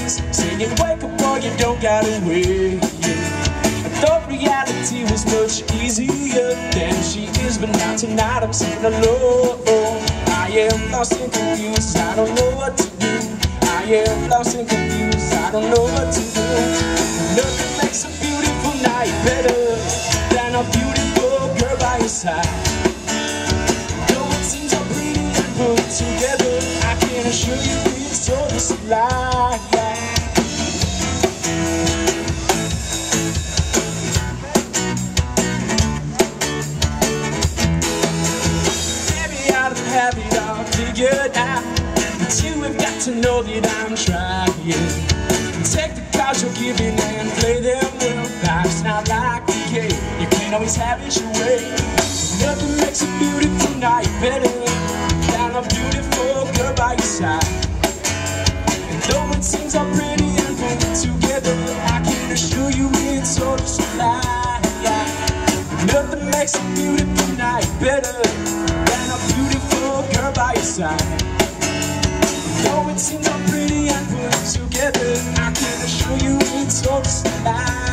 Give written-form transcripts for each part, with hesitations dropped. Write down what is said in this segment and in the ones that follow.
voices saying, wake up boy, you don't gotta wait. I thought reality was much easier than she is, but now tonight I'm sitting alone. I am lost and confused, I don't know what to do. I am lost and confused, I don't know what to do. Nothing makes a beautiful night better than a beautiful girl by your side. Though it seems so pretty and put together, I can assure you it's all just a lie. Maybe I'd have it all figured out, but you have got to know that I'm trying. Take the cards you're giving and play them well. Life's not like a game, you can't always have it your way. Nothing makes a beautiful night better than a beautiful girl by your side. And though it seems all pretty and put together, I can assure you it's all just a lie. Nothing makes a beautiful night better than a beautiful girl by your side. Though it seems all pretty and put together, I can assure you it's all just a lie.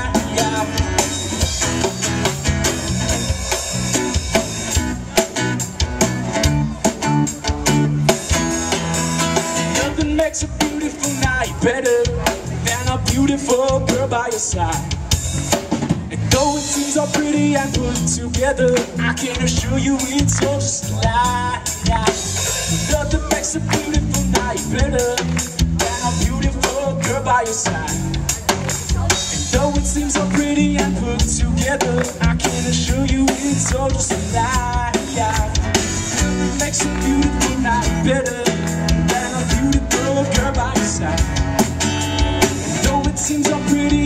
Nothing makes a beautiful night better than a beautiful girl by your side. And though it seems all pretty and put together, I can assure you it's all just a lie. Nothing makes a beautiful night better than a beautiful girl by your side. And though it seems so pretty and put together, I can assure you it's all just a lie. Nothing makes a beautiful night better than a beautiful girl by your side. And though it seems so pretty